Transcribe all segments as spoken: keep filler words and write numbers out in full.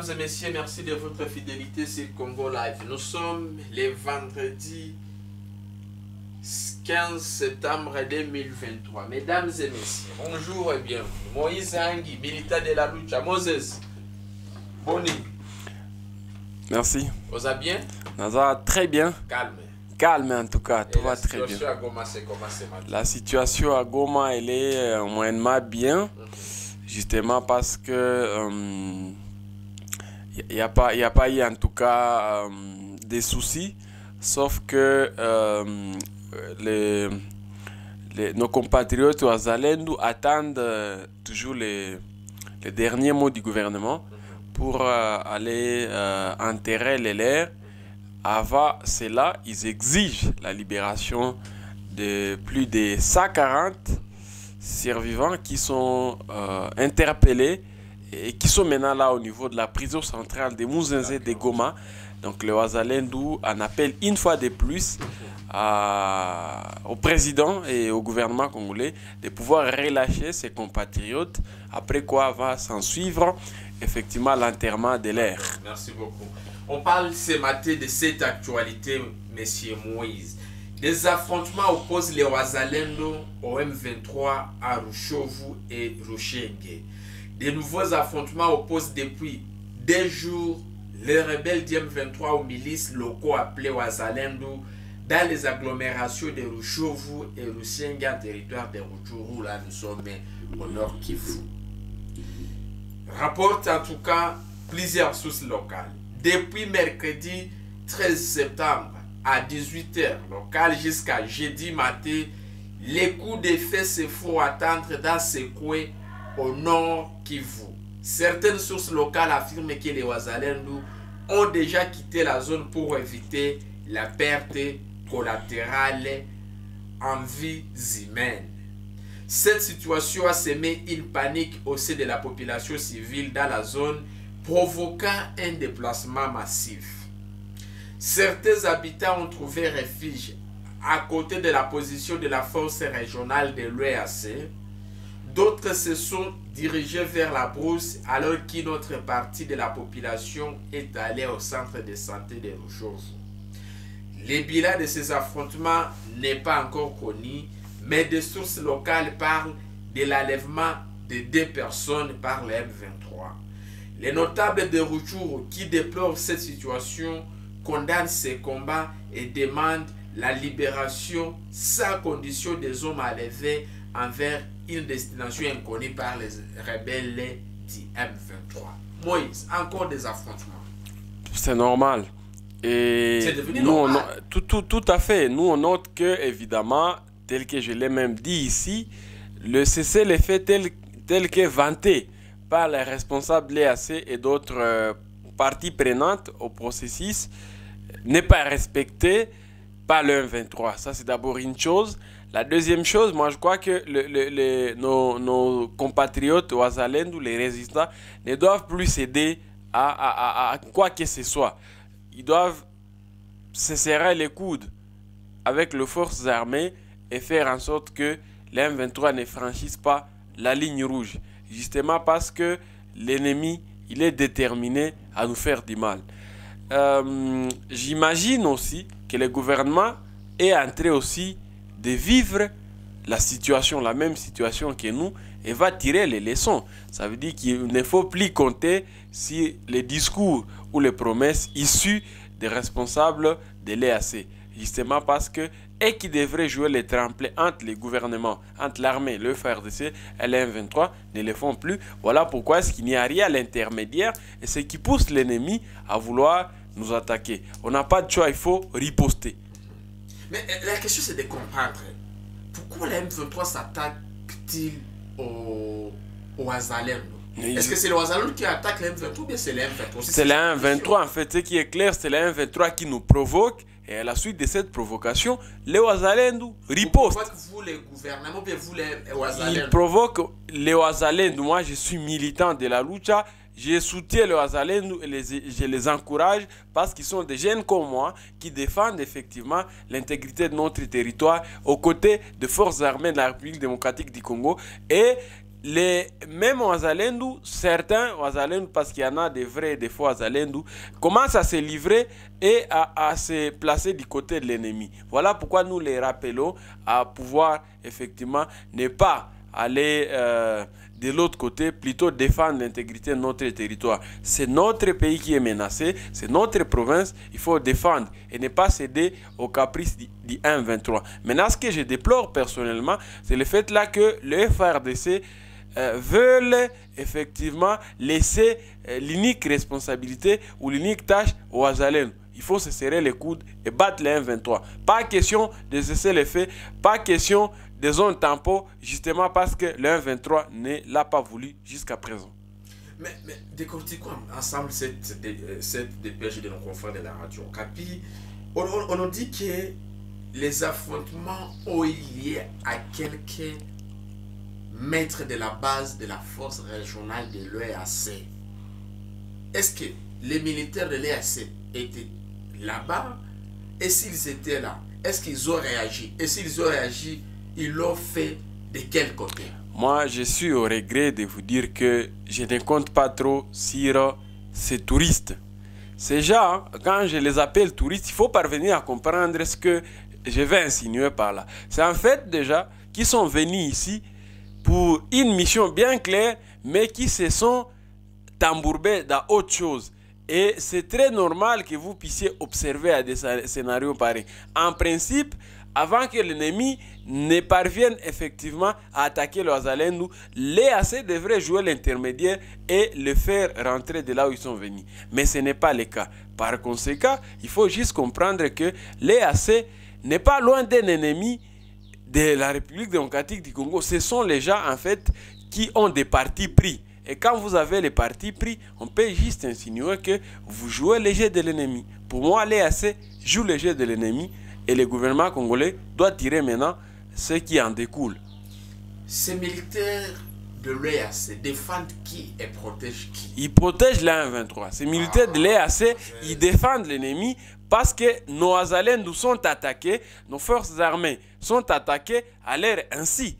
Mesdames et messieurs, merci de votre fidélité sur Congo Live. Nous sommes le vendredi quinze septembre deux mille vingt-trois. Mesdames et messieurs, bonjour et bienvenue. Moïse Angui, militant de la lucha. Moses, Boni. Merci. Vous allez bien? Naza, très bien. Calme. Calme en tout cas, tout va très bien. La situation à Goma, c'est comment ce matin? La situation à Goma, elle est euh, moyennement bien. Mm-hmm. Justement parce que il n'y a, a pas eu en tout cas euh, des soucis. Sauf que euh, les, les, nos compatriotes au Wazalendo attendent euh, toujours les, les derniers mots du gouvernement pour euh, aller euh, enterrer les leurs. Avant cela, ils exigent la libération de plus de cent quarante survivants qui sont euh, interpellés et qui sont maintenant là au niveau de la prison centrale de Mouzenze de Goma. Donc le Wazalendo en appelle une fois de plus à, au président et au gouvernement congolais de pouvoir relâcher ses compatriotes, après quoi va s'en suivre effectivement l'enterrement de l'air. Merci beaucoup. On parle ce matin de cette actualité, Monsieur Moïse. Des affrontements opposent les Wazalendo au M vingt-trois à Rushovu et Rushenge. De nouveaux affrontements opposent depuis deux jours les rebelles du M vingt-trois aux milices locaux appelés Wazalendo dans les agglomérations de Rushovu et Rushenge en territoire de Rutshuru. Là, nous sommes au nord Kivu. Rapporte en tout cas plusieurs sources locales. Depuis mercredi treize septembre à dix-huit heures locales jusqu'à jeudi matin, les coups de feu se font attendre dans ce coin au nord Kivu. Certaines sources locales affirment que les Wazalendo ont déjà quitté la zone pour éviter la perte collatérale en vies humaines. Cette situation a semé une panique au sein de la population civile dans la zone, provoquant un déplacement massif. Certains habitants ont trouvé refuge à côté de la position de la force régionale de l'U A C. D'autres se sont dirigés vers la brousse alors qu'une autre partie de la population est allée au centre de santé de Rushovu. Le bilan de ces affrontements n'est pas encore connu, mais des sources locales parlent de l'enlèvement de deux personnes par le M vingt-trois. Les notables de Rutshuru qui déplorent cette situation condamnent ces combats et demandent la libération sans condition des hommes enlevés envers une destination inconnue par les rebelles du M vingt-trois. Moïse, encore des affrontements. C'est normal. Et c'est devenu nous, normal. On, tout, tout, tout à fait. Nous, on note que, évidemment, tel que je l'ai même dit ici, le cessez-le-feu tel, tel que vanté par les responsables de l'E A C et d'autres euh, parties prenantes au processus n'est pas respecté par le M vingt-trois. Ça, c'est d'abord une chose. La deuxième chose, moi, je crois que le, le, le, nos, nos compatriotes Wazalendo, les résistants, ne doivent plus céder à, à, à, à quoi que ce soit. Ils doivent se serrer les coudes avec les forces armées et faire en sorte que le M vingt-trois ne franchisse pas la ligne rouge. Justement parce que l'ennemi, il est déterminé à nous faire du mal. Euh, J'imagine aussi que le gouvernement est en train aussi de vivre la situation, la même situation que nous, et va tirer les leçons. Ça veut dire qu'il ne faut plus compter sur les discours ou les promesses issues des responsables de l'E A C. Justement parce que et qui devrait jouer les tremplins entre les gouvernements, entre l'armée, le F A R D C et le M vingt-trois, ne le font plus. Voilà pourquoi est-ce qu'il n'y a rien à l'intermédiaire et ce qui pousse l'ennemi à vouloir nous attaquer. On n'a pas de choix, il faut riposter. Mais la question c'est de comprendre pourquoi le M vingt-trois s'attaque-t-il au, au Wazalendo? Est-ce que c'est le Wazalendo qui attaque le M vingt-trois ou bien c'est le M vingt-trois? C'est le M vingt-trois en fait, ce qui est clair, c'est le M vingt-trois qui nous provoque. Et à la suite de cette provocation, les Wazalendo ripostent. Vous, les gouvernements, bien vous, les Wazalendo. Ils provoquent les Wazalendo. Moi, je suis militant de la lucha. Je soutiens les Wazalendo et les, je les encourage parce qu'ils sont des jeunes comme moi qui défendent effectivement l'intégrité de notre territoire aux côtés des forces armées de la République démocratique du Congo et les mêmes Wazalendou, certains Wazalendou, parce qu'il y en a des vrais et des faux Wazalendou, commencent à se livrer et à, à se placer du côté de l'ennemi. Voilà pourquoi nous les rappelons à pouvoir effectivement ne pas aller euh, de l'autre côté, plutôt défendre l'intégrité de notre territoire. C'est notre pays qui est menacé, c'est notre province, il faut défendre et ne pas céder aux caprices du, du un vingt-trois. Maintenant, ce que je déplore personnellement, c'est le fait là que le F R D C Euh, veulent effectivement laisser euh, l'unique responsabilité ou l'unique tâche aux Wazalendou. Il faut se serrer les coudes et battre le un vingt-trois. Pas question de cesser les faits, pas question de zone tampon, justement parce que le un vingt-trois ne l'a pas voulu jusqu'à présent. Mais, mais décortiquons ensemble cette, cette, cette dépêche de nos confrères de la radio. Capi, on, on, on nous dit que les affrontements ont eu lieu à quelques maître de la base de la force régionale de l'E A C. Est-ce que les militaires de l'E A C étaient là-bas? Et s'ils étaient là, est-ce qu'ils ont réagi? Et s'ils ont réagi, ils l'ont fait de quel côté? Moi, je suis au regret de vous dire que je ne compte pas trop sur ces touristes. Ces gens, quand je les appelle touristes, il faut parvenir à comprendre ce que je vais insinuer par là. C'est en fait déjà qu'ils sont venus ici pour une mission bien claire, mais qui se sont embourbés dans autre chose. Et c'est très normal que vous puissiez observer à des scénarios pareils. En principe, avant que l'ennemi ne parvienne effectivement à attaquer les Wazalendou, les A C devraient jouer l'intermédiaire et le faire rentrer de là où ils sont venus. Mais ce n'est pas le cas. Par conséquent, il faut juste comprendre que les A C n'est pas loin d'un ennemi de la République démocratique du Congo. Ce sont les gens en fait qui ont des partis pris. Et quand vous avez les partis pris, on peut juste insinuer que vous jouez le jeu de l'ennemi. Pour moi, l'E A C joue le jeu de l'ennemi et le gouvernement congolais doit tirer maintenant ce qui en découle. Ces militaires de l'E A C défendent qui et protègent qui? Ils protègent l'A un vingt-trois. Ces militaires ah, de l'E A C, ils défendent l'ennemi parce que nos Wazalendou sont attaqués, nos forces armées sont attaquées à l'air ainsi.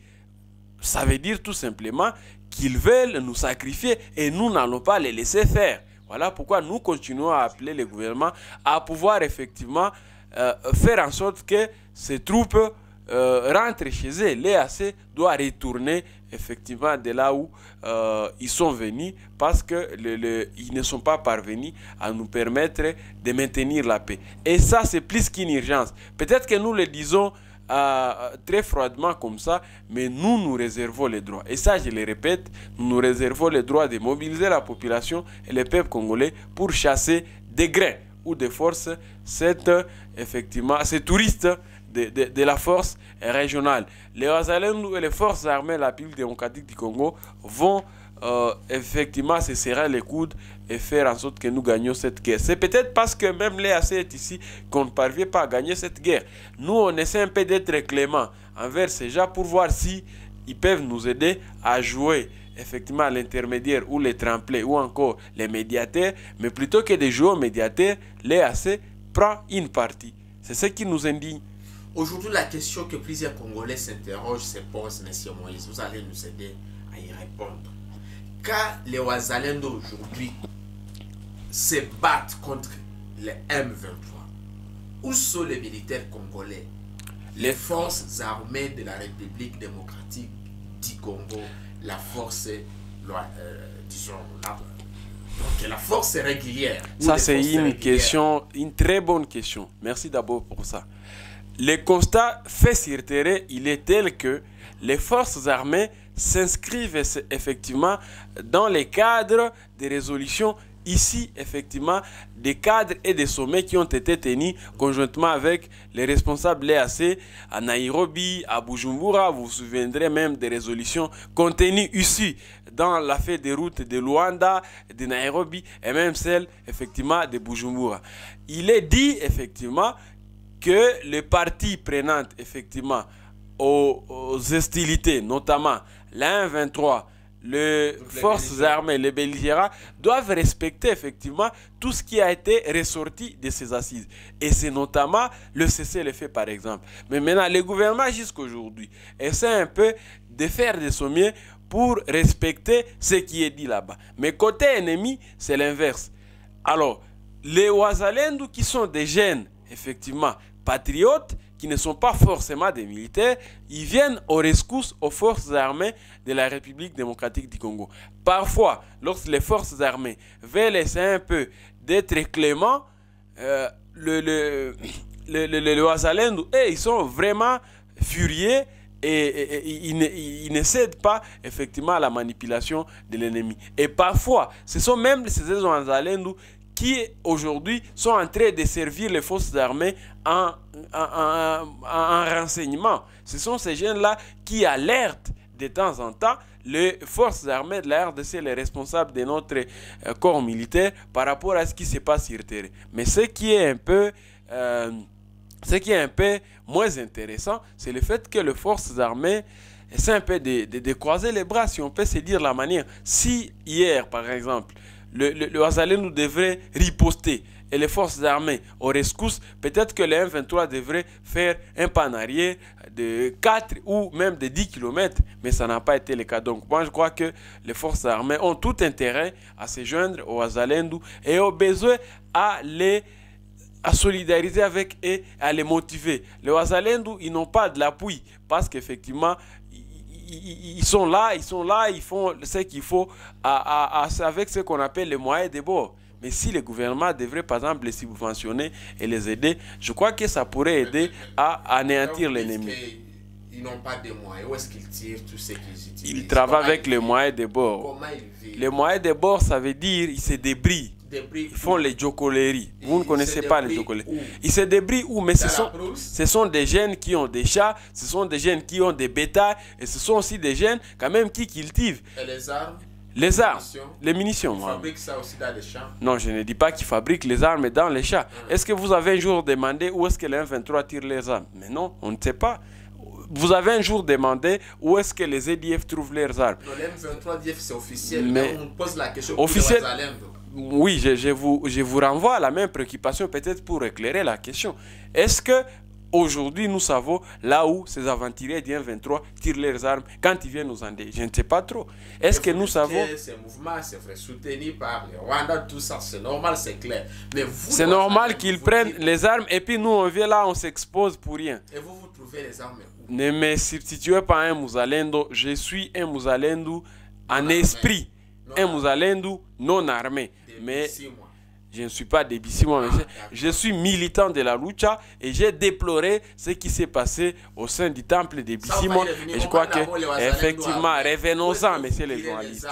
Ça veut dire tout simplement qu'ils veulent nous sacrifier et nous n'allons pas les laisser faire. Voilà pourquoi nous continuons à appeler le gouvernement à pouvoir effectivement euh, faire en sorte que ces troupes euh, rentrent chez eux. L'E A C doit retourner effectivement de là où euh, ils sont venus parce que le, le, ils ne sont pas parvenus à nous permettre de maintenir la paix. Et ça, c'est plus qu'une urgence. Peut-être que nous le disons euh, très froidement comme ça, mais nous nous réservons les droits. Et ça, je le répète, nous nous réservons les droits de mobiliser la population et le peuple congolais pour chasser des grains ou des forces, cette, effectivement, ces touristes De, de, de la force régionale. Les Wazalendou et les forces armées de la République démocratique du Congo vont euh, effectivement se serrer les coudes et faire en sorte que nous gagnions cette guerre. C'est peut-être parce que même l'E A C est ici qu'on ne parvient pas à gagner cette guerre. Nous, on essaie un peu d'être clément envers ces gens pour voir si ils peuvent nous aider à jouer effectivement l'intermédiaire ou les tremplins ou encore les médiateurs. Mais plutôt que de jouer aux médiateurs, l'E A C prend une partie. C'est ce qui nous indigne. Aujourd'hui, la question que plusieurs Congolais s'interrogent se pose, M. Moïse. Vous allez nous aider à y répondre. Quand les Wazalendou aujourd'hui se battent contre les M vingt-trois, où sont les militaires congolais, les forces armées de la République démocratique du Congo, la force, euh, disons, la, donc la force régulière? Ça, c'est une question, une très bonne question. Merci d'abord pour ça. Le constat fait sur terrain, il est tel que les forces armées s'inscrivent effectivement dans les cadres des résolutions ici, effectivement, des cadres et des sommets qui ont été tenus conjointement avec les responsables de l'E A C à Nairobi, à Bujumbura. Vous vous souviendrez même des résolutions contenues ici dans la feuille de route de Luanda, de Nairobi et même celle, effectivement, de Bujumbura. Il est dit, effectivement, que les parties prenantes effectivement aux, aux hostilités, notamment l'A un vingt-trois, les forces armées, les belligérants, doivent respecter effectivement tout ce qui a été ressorti de ces assises. Et c'est notamment le cessez-le-feu par exemple. Mais maintenant, le gouvernement jusqu'aujourd'hui essaie un peu de faire des sommiers pour respecter ce qui est dit là-bas. Mais côté ennemi, c'est l'inverse. Alors, les Wazalendo qui sont des jeunes, effectivement, patriotes, qui ne sont pas forcément des militaires, ils viennent aux rescousse aux forces armées de la République démocratique du Congo. Parfois, lorsque les forces armées veulent essayer un peu d'être cléments, euh, le, le, le, le, le, le Wazalendo, eh, ils sont vraiment furieux et, et, et ils, ne, ils ne cèdent pas effectivement à la manipulation de l'ennemi. Et parfois, ce sont même ces Wazalendo qui aujourd'hui sont en train de servir les forces armées en, en, en, en renseignement. Ce sont ces jeunes-là qui alertent de temps en temps les forces armées de la R D C, les responsables de notre euh, corps militaire par rapport à ce qui se passe sur terrain. Mais ce qui est un peu, euh, ce qui est un peu moins intéressant, c'est le fait que les forces armées essaient un peu de, de, de croiser les bras, si on peut se dire la manière. Si hier, par exemple, le, le, le Wazalendo devrait riposter et les forces armées aux rescousse, peut-être que les M vingt-trois devraient faire un pas en arrière de quatre ou même de dix kilomètres, mais ça n'a pas été le cas. Donc moi je crois que les forces armées ont tout intérêt à se joindre aux Wazalendo et ont besoin à les à solidariser avec eux, à les motiver. Les Wazalendo, ils n'ont pas de l'appui parce qu'effectivement ils sont là, ils sont là, ils font ce qu'il faut à, à, à, avec ce qu'on appelle les moyens de bord. Mais si le gouvernement devrait par exemple les subventionner et les aider, je crois que ça pourrait aider à anéantir l'ennemi. Ils n'ont pas de moyens. Où est-ce qu'ils tirent tout ce qu'ils utilisent? Ils travaillent avec les moyens de bord. Comment ils vivent? Les moyens de bord, ça veut dire ils se débrouillent. Ils font les jocoleries. Vous ne connaissez pas les jocoleries. Ils se débrouillent où? Mais ce sont, ce sont des jeunes qui ont des chats, ce sont des jeunes qui ont des bétails, et ce sont aussi des jeunes quand même qui cultivent. Et les armes? Les armes, les munitions. Ils fabriquent ça aussi dans les champs? Non, je ne dis pas qu'ils fabriquent les armes dans les champs. Hum. Est-ce que vous avez un jour demandé où est-ce que les M vingt-trois tirent les armes? Mais non, on ne sait pas. Vous avez un jour demandé où est-ce que les E D F trouvent leurs armes? Non, les M vingt-trois D F c'est officiel, mais, mais on pose la question officiel, pour les Wazalendo. Oui, je, je, vous, je vous renvoie à la même préoccupation peut-être pour éclairer la question. Est-ce que aujourd'hui nous savons là où ces aventuriers du M vingt-trois tirent leurs armes quand ils viennent nous enlever? Je ne sais pas trop. Est-ce que nous savons... Ces mouvements, c'est vrai, soutenus par les Rwanda, tout ça, c'est normal, c'est clair. Mais vous... C'est normal qu'ils prennent dire... les armes et puis nous on vient là, on s'expose pour rien. Et vous, vous trouvez les armes où? Ne me substituez pas un Muzalendo. Je suis un Muzalendo en esprit. Non, un Muzalendo non armé. Mais je ne suis pas des Bissimo, ah, je suis militant de la lucha et j'ai déploré ce qui s'est passé au sein du temple des Bissimo. Et je crois que, effectivement, revenons-en, messieurs les journalistes.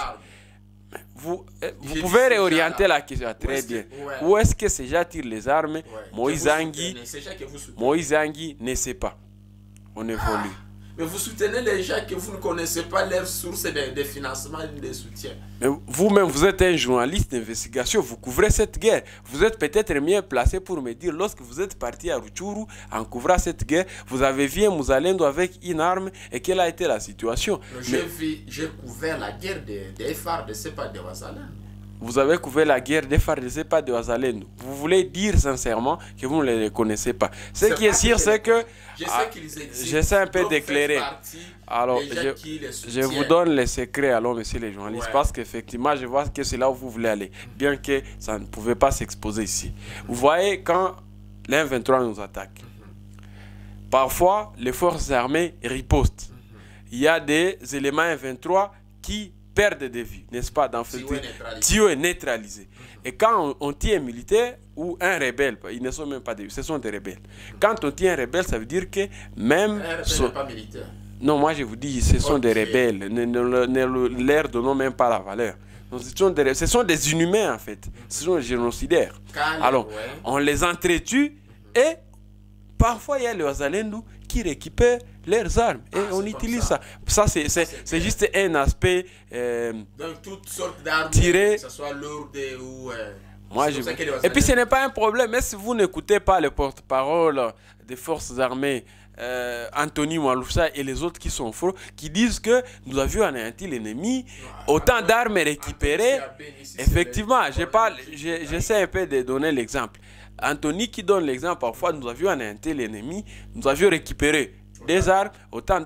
Vous, vous pouvez réorienter la question très bien. Où est-ce que ces gens tirent les armes? Moïse Anguy, Moïse Anguy ne sait pas. On évolue. Mais vous soutenez les gens que vous ne connaissez pas leurs sources de, de financement et de soutien. Mais vous-même, vous êtes un journaliste d'investigation, vous couvrez cette guerre. Vous êtes peut-être mieux placé pour me dire, lorsque vous êtes parti à Rutshuru en couvrant cette guerre, vous avez vu un Muzalendo avec une arme et quelle a été la situation? J'ai couvert la guerre des de F A R D C, pas des Wazalendo. Vous avez couvert la guerre des F A R D C, pas de Wazalendo. Vous voulez dire sincèrement que vous ne les connaissez pas. Ce qui est sûr, c'est que... Je sais qu'ils existent. J'essaie un peu d'éclairer. Alors, je, je vous donne les secrets, alors, messieurs les journalistes, ouais. Parce qu'effectivement, je vois que c'est là où vous voulez aller, bien que ça ne pouvait pas s'exposer ici. Vous voyez, quand les M vingt-trois nous attaquent, mm-hmm. parfois, les forces armées ripostent. Mm-hmm. Il y a des éléments M vingt-trois qui perdent de vue, n'est-ce pas? Dans ce tuyau est neutralisé. Mm-hmm. Et quand on, on tient un militaire ou un rebelle, ils ne sont même pas des, ce sont des rebelles. Mm-hmm. Quand on tient un rebelle, ça veut dire que même... Un rebelle n'est pas militaire. Non, moi je vous dis, ce sont okay. des rebelles. Ne, ne, ne, ne leur donnons même pas la valeur. Donc, ce, sont des, ce sont des inhumains en fait. Ce sont des génocidaires. Calme, alors, ouais. On les entretue mm-hmm. et parfois il y a les Wazalendo qui récupèrent leurs armes et ah, on utilise ça. Ça, ça c'est juste un aspect euh, donc toutes sortes d'armes, tiré, que ce soit lourde ou... Euh, moi, je... Et puis ce n'est pas un problème, mais si vous n'écoutez pas le porte-parole des forces armées, euh, Anthony Mwalusa et les autres qui sont faux, qui disent que nous avions anéanti l'ennemi, autant d'armes récupérées. Effectivement, j'essaie un peu de donner l'exemple. Anthony qui donne l'exemple, parfois nous avions anéanti l'ennemi, nous avions récupéré des armes, autant d'armes,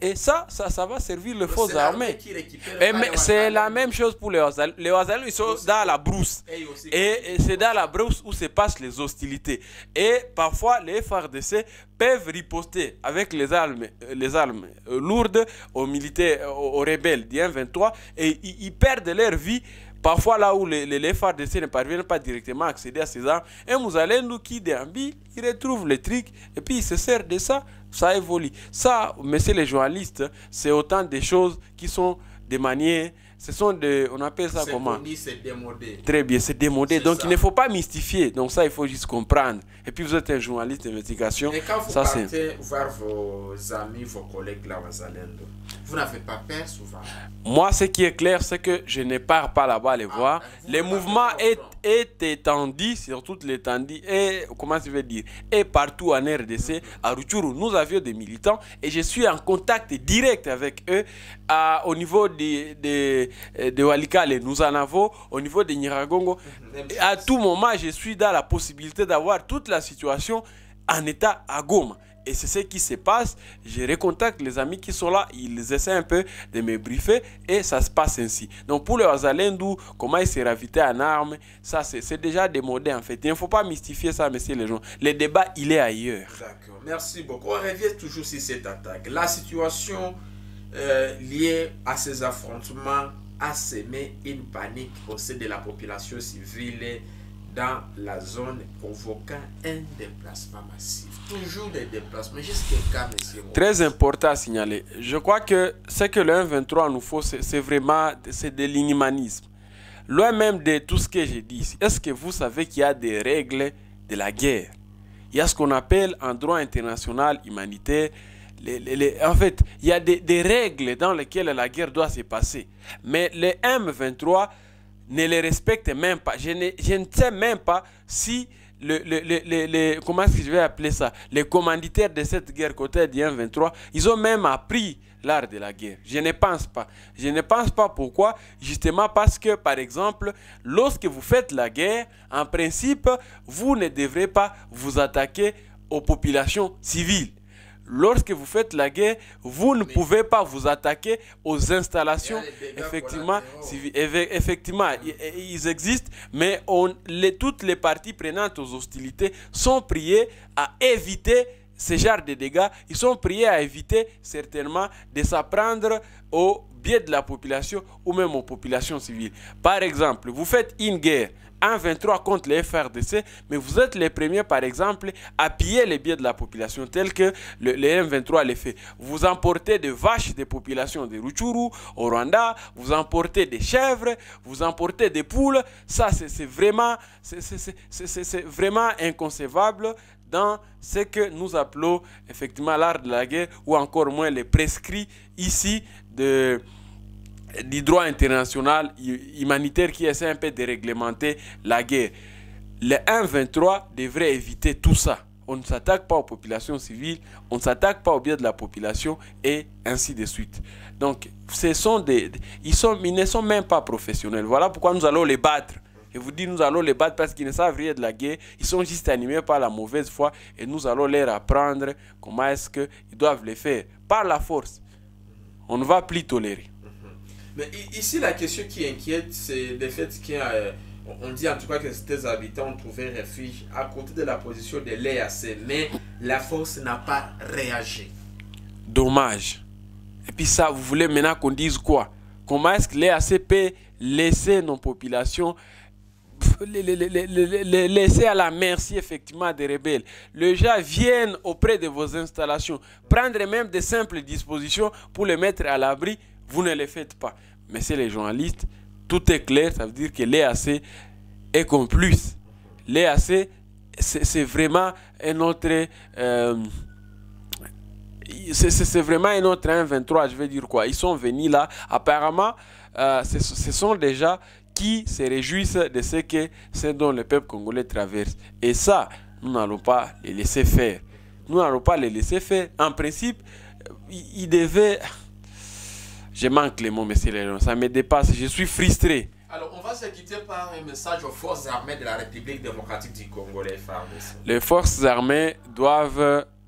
Et ça, ça, ça va servir les forces armées. Et c'est la même chose pour les Ouazalou. Les Ouazalou, ils sont dans la brousse. Et, et c'est dans la brousse où se passent les hostilités. Et parfois, les F A R D C peuvent riposter avec les armes, les armes lourdes aux militaires, aux, aux rebelles du M vingt-trois. Et ils, ils perdent leur vie. Parfois, là où les, les, les F A R D C ne parviennent pas directement à accéder à ces armes, un Mouzalendou qui déambule, il retrouve les trucs et puis il se sert de ça, ça évolue. Ça, messieurs les journalistes, c'est autant de choses qui sont de manière, ce sont de, on appelle ça comment? C'est démodé. Très bien, c'est démodé. Donc ça. Il ne faut pas mystifier. Donc ça, il faut juste comprendre. Et puis vous êtes un journaliste d'investigation. Et quand vous ça, partez voir vos amis, vos collègues là, vous n'avez pas peur souvent? Moi, ce qui est clair, c'est que je ne pars pas là-bas les ah, voir. Les mouvements est, est étendus sur toute l'étendue et, comment je vais dire, et partout en R D C, mm-hmm. à Rutshuru, nous avions des militants et je suis en contact direct avec eux à, au niveau de, de, de Walikale. Nous en avons au niveau de Nyiragongo. Mm-hmm. À tout moment, je suis dans la possibilité d'avoir toute la situation en état à Goma. Et c'est ce qui se passe. Je recontacte les amis qui sont là. Ils essaient un peu de me briefer. Et ça se passe ainsi. Donc pour les Ouazalendou, comment ils se ravitaient en armes, ça c'est déjà démodé en fait. Il ne faut pas mystifier ça, messieurs les gens. Le débat, il est ailleurs. D'accord. Merci beaucoup. On revient toujours sur cette attaque. La situation euh, liée à ces affrontements a semé une panique au sein de la population civile dans la zone, provoquant un déplacement massif. Toujours des déplacements. Jusqu'à quand, monsieur? Très important à signaler. Je crois que ce que le M vingt-trois nous faut, c'est vraiment de l'inhumanisme. Loin même de tout ce que j'ai dit ici, est-ce que vous savez qu'il y a des règles de la guerre? Il y a ce qu'on appelle en droit international humanitaire. Les, les, les, en fait, il y a des, des règles dans lesquelles la guerre doit se passer. Mais le M vingt-trois ne les respecte même pas. Je ne, je ne sais même pas si le, le, le, le, le, comment est-ce que je vais appeler ça, les commanditaires de cette guerre côté du M vingt-trois, ils ont même appris l'art de la guerre. Je ne pense pas. Je ne pense pas pourquoi. Justement parce que, par exemple, lorsque vous faites la guerre, en principe, vous ne devrez pas vous attaquer aux populations civiles. Lorsque vous faites la guerre, vous ne pouvez pas vous attaquer aux installations. Effectivement, effectivement, ils existent, mais on, les, toutes les parties prenantes aux hostilités sont priées à éviter ce genre de dégâts. Ils sont priés à éviter certainement de s'apprendre au biais de la population ou même aux populations civiles. Par exemple, vous faites une guerre M vingt-trois contre les F A R D C, mais vous êtes les premiers, par exemple, à piller les biens de la population, tel que le, le M vingt-trois le fait. Vous emportez des vaches des populations de Rutshuru, au Rwanda, vous emportez des chèvres, vous emportez des poules. Ça, c'est vraiment, c'est vraiment inconcevable dans ce que nous appelons effectivement l'art de la guerre, ou encore moins les prescrits ici de... du droit international humanitaire qui essaie un peu de réglementer la guerre. Le M vingt-trois devrait éviter tout ça. On ne s'attaque pas aux populations civiles, on ne s'attaque pas au bien de la population et ainsi de suite. Donc, ce sont des, ils, sont, ils ne sont même pas professionnels. Voilà pourquoi nous allons les battre. Je vous dis, nous allons les battre parce qu'ils ne savent rien de la guerre. Ils sont juste animés par la mauvaise foi et nous allons leur apprendre comment est-ce qu'ils doivent le faire. Par la force. On ne va plus tolérer. Mais ici, la question qui inquiète, c'est le fait qu'on dit en tout cas que ces habitants ont trouvé refuge à côté de la position de l'E A C, mais la force n'a pas réagi. Dommage. Et puis ça, vous voulez maintenant qu'on dise quoi? Comment est-ce que l'E A C peut laisser nos populations, les, les, les, les, les laisser à la merci effectivement des rebelles? Les gens viennent auprès de vos installations, prendre même de simples dispositions pour les mettre à l'abri. Vous ne les faites pas. Mais c'est les journalistes, tout est clair, ça veut dire que l'E A C est complice. L'E A C, c'est vraiment un autre... Euh, c'est vraiment un autre M vingt-trois, je vais dire quoi. Ils sont venus là, apparemment, euh, ce, ce sont des gens qui se réjouissent de ce que c'est dont le peuple congolais traverse. Et ça, nous n'allons pas les laisser faire. Nous n'allons pas les laisser faire. En principe, ils, ils devaient... Je manque les mots, monsieur Léon. Ça me dépasse. Je suis frustré. Alors, on va se quitter par un message aux forces armées de la République démocratique du Congo, les F A R D C. Les forces armées doivent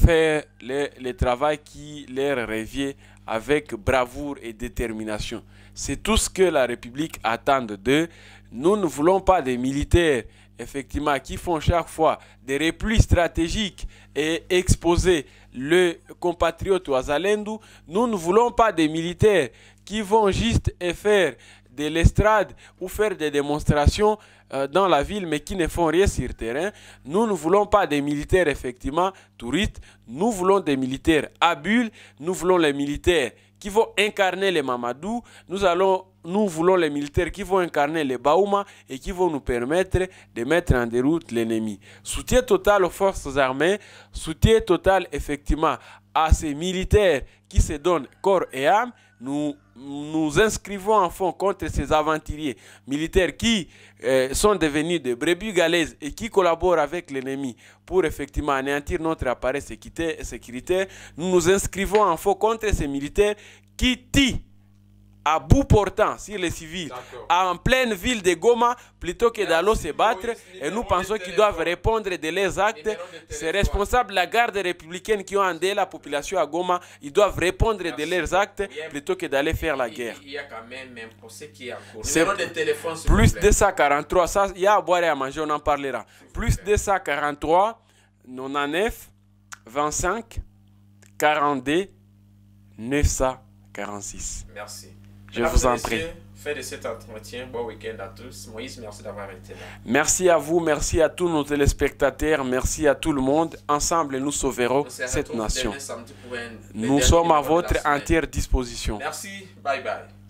faire le, le travail qui leur revient avec bravoure et détermination. C'est tout ce que la République attend d'eux. Nous ne voulons pas des militaires, effectivement, qui font chaque fois des replis stratégiques et exposer le compatriote Ouazalendou. Nous ne voulons pas des militaires qui vont juste faire de l'estrade ou faire des démonstrations euh, dans la ville, mais qui ne font rien sur le terrain. Nous ne voulons pas des militaires, effectivement, touristes. Nous voulons des militaires habiles. Nous voulons les militaires qui vont incarner les Mamadou. Nous, allons, nous voulons les militaires qui vont incarner les Baouma et qui vont nous permettre de mettre en déroute l'ennemi. Soutien total aux forces armées, soutien total, effectivement, à ces militaires qui se donnent corps et âme. Nous nous inscrivons en fond contre ces aventuriers militaires qui euh, sont devenus des brebis galaises et qui collaborent avec l'ennemi pour effectivement anéantir notre appareil sécuritaire. Nous nous inscrivons en fond contre ces militaires qui tuent à bout portant sur les civils en pleine ville de Goma plutôt que d'aller se battre, et nous pensons qu'ils doivent répondre de leurs actes. Ces responsables, la garde républicaine qui ont endeuillé la population à Goma, ils doivent répondre de leurs actes plutôt que d'aller faire la guerre. Il y a quand même un procès qui est en cours. C'est plus deux cent quarante-trois, ça, il y a à boire et à manger, on en parlera. Plus deux cent quarante-trois, quatre-vingt-neuf, vingt-cinq, quarante-deux, neuf cent quarante-six. Merci. Je vous en prie. Faites de cet entretien. Bon week-end à tous. Moïse, merci d'avoir été là. Merci à vous, merci à tous nos téléspectateurs, merci à tout le monde. Ensemble, nous sauverons cette nation. Nous sommes à votre entière disposition. Merci. Bye bye.